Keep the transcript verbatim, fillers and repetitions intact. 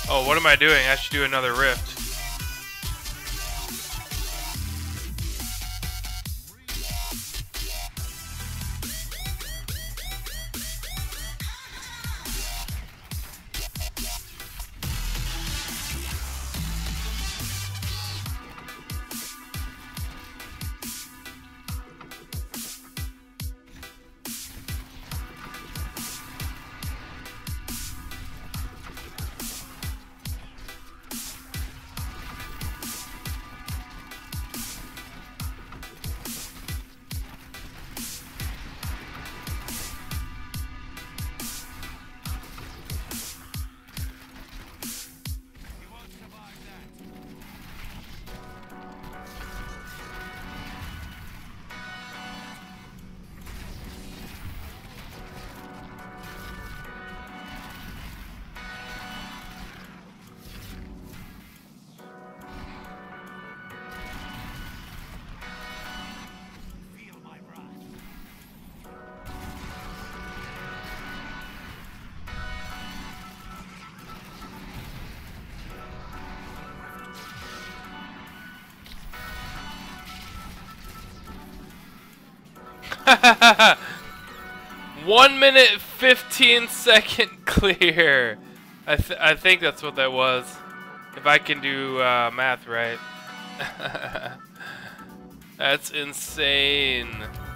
Oh, what am I doing? I should do another rift. One minute fifteen second clear. I th I think that's what that was. If I can do uh, math right. That's insane.